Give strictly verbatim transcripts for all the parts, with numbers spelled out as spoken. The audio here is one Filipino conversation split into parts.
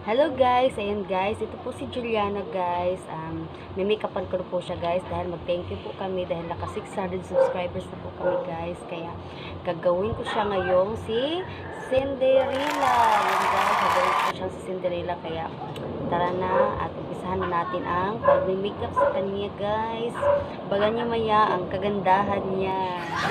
Hello guys, ayun guys, ito po si Juliana guys. Um, may make-upan ko po siya guys dahil mag-thank you po kami dahil naka six hundred subscribers na po kami guys. Kaya gagawin ko siya ngayong si Cinderella. Ayun guys, gagawin ko siya si Cinderella. Kaya tara na at umpisahan na natin ang pag-makeup sa kanya guys. Bagan niyo maya ang kagandahan niya.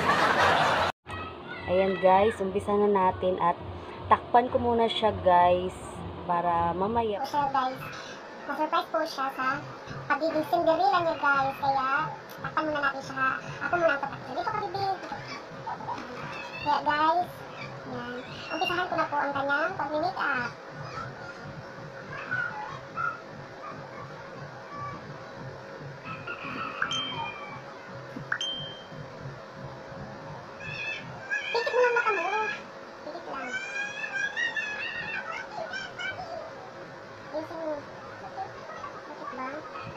Ayan guys, umpisahan na natin at takpan ko muna siya guys para mamaya. Po siya guys, ma-surprise po siya sa pagiging Cinderella niya guys, kaya takpan muna natin siya. Ako muna ang tatakpan. Dito ka bibi. Kaya guys, yan. Umpisahan ko na po ang kanyang pag-make-up. Pikit mo lang mata mo. Pikit lang. Ayusin mo. Pikit ba?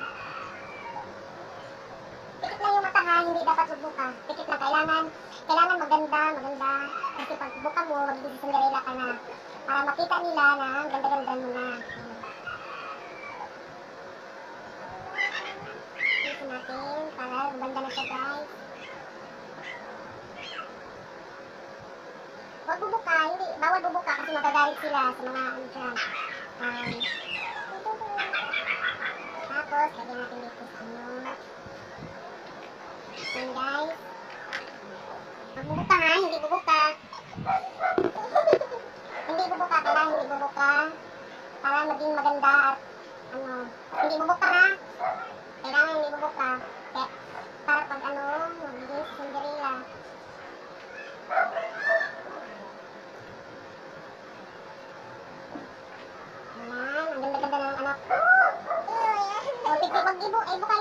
Pikit lang yung mata ha, hindi dapat magbuka. Pikit lang, kailangan, kailangan maganda, maganda. Kasi pag buka mo, magiging Cinderella ka na. Para makita nila na ganda-ganda mo na. Ayusin natin para ganda na siya guys. Huwag bubuka, hindi, bawal bubuka kasi magagalit sila sa mga ano dyan. Um, tapos, lagyan natin dito sa ano. Yan guys. Huwag bubuka ha, hindi bubuka. Hindi bubuka, kailangan hindi bubuka. Para maging maganda at ano, hindi bubuka ha. Kailangan hindi bubuka. Kaya, para pag ano, magiging Cinderella. Ayan, ang ganda-ganda ng anak. O, tigil, wag ibu, ay buka